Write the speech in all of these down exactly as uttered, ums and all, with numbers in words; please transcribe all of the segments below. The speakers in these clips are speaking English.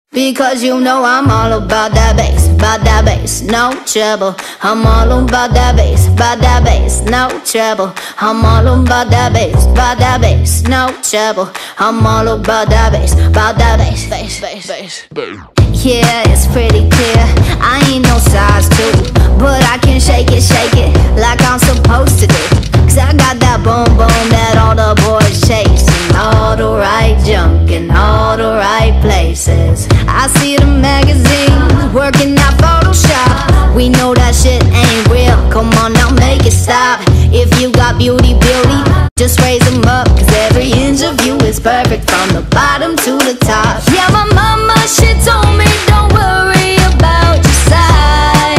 Because you know I'm all about that bass, about that bass, no trouble. I'm all about that bass, about that bass, no trouble. I'm all about that bass, about that bass, no trouble. I'm all about that bass, about that bass, bass, bass, bass. Yeah, it's pretty clear, I ain't no size two, but I can shake it, shake it like I'm supposed to do. Cause I got that boom boom that all the boys chasing, all the right junk in all the right places. I see the magazines working out Photoshop. We know that shit ain't real, come on now make it stop. If you got beauty, beauty, just raise them up. Cause every inch of you is perfect from the bottom to the top. Yeah, my mama, she told me don't worry about your size.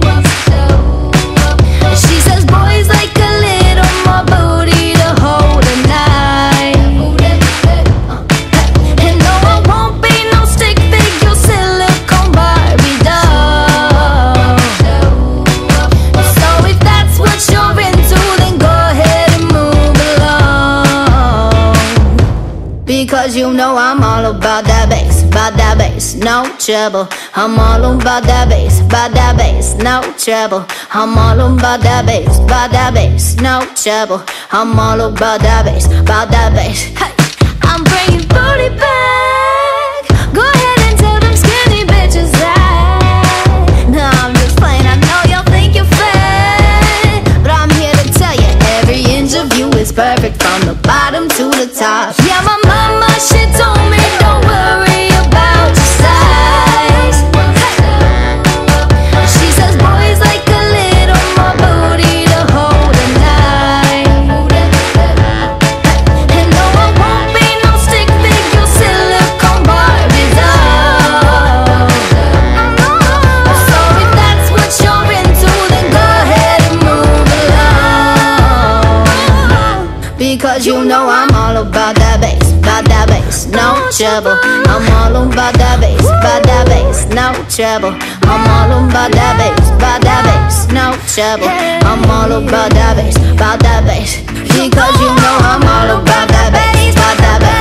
And she says boys like a little more booty to hold a night. And no, I won't be no stick figure silicone Barbie doll. So if that's what you're into, then go ahead and move along. Because you know I'm all about that bass, about that bass, no trouble. I'm all about that bass, about that bass, no trouble. I'm all about that bass, about that bass, no trouble. I'm all about that bass, about that bass. Hey, I'm bringing booty back. Go ahead and tell them skinny bitches that. No, I'm just playing, I know y'all think you're fat, but I'm here to tell you every inch of you is perfect from the bottom to the top. Yeah, my mama, she told me don't worry about your size. She says boys like a little more booty to hold a night. And no, I won't be no stick figure silicone Barbie doll. So if that's what you're into, then go ahead and move along. Because you know I'm all about that bass, about that bass, no trouble. I'm all about that bass, about that bass, no trouble. I'm all about that bass, about that bass, no trouble. I'm all about that bass, about that bass. Because you know I'm all about that bass, about that bass.